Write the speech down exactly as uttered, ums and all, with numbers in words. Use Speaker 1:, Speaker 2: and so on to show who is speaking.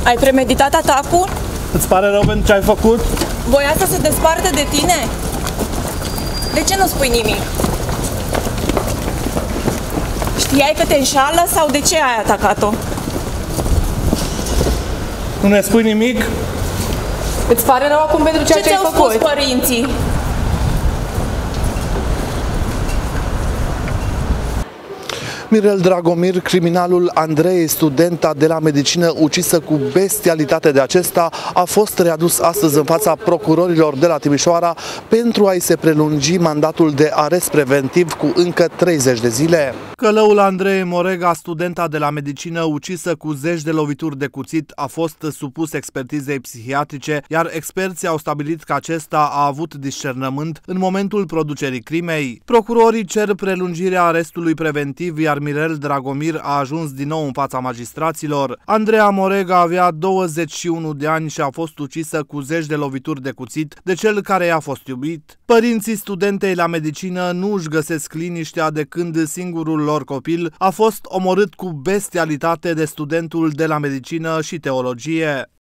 Speaker 1: Ai premeditat atacul?
Speaker 2: Îți pare rău pentru ce ai făcut?
Speaker 1: Voia să se desparte de tine? De ce nu spui nimic? Știai că te înșală sau de ce ai atacat-o?
Speaker 2: Nu ne spui nimic?
Speaker 3: Îți pare rău acum pentru ceea ce,
Speaker 1: ce
Speaker 3: ai făcut?
Speaker 1: Ce ți-au spus părinții?
Speaker 4: Mirel Dragomir, criminalul Andrei, studenta de la medicină ucisă cu bestialitate de acesta, a fost readus astăzi în fața procurorilor de la Timișoara pentru a-i se prelungi mandatul de arest preventiv cu încă treizeci de zile.
Speaker 2: Călăul Andrei Morega, studenta de la medicină ucisă cu zeci de lovituri de cuțit, a fost supus expertizei psihiatrice, iar experții au stabilit că acesta a avut discernământ în momentul producerii crimei. Procurorii cer prelungirea arestului preventiv, iar Mirel Dragomir a ajuns din nou în fața magistraților. Andreea Morega avea douăzeci și unu de ani și a fost ucisă cu zeci de lovituri de cuțit de cel care i-a fost iubit. Părinții studentei la medicină nu își găsesc liniștea de când singurul lor copil a fost omorât cu bestialitate de studentul de la medicină și teologie.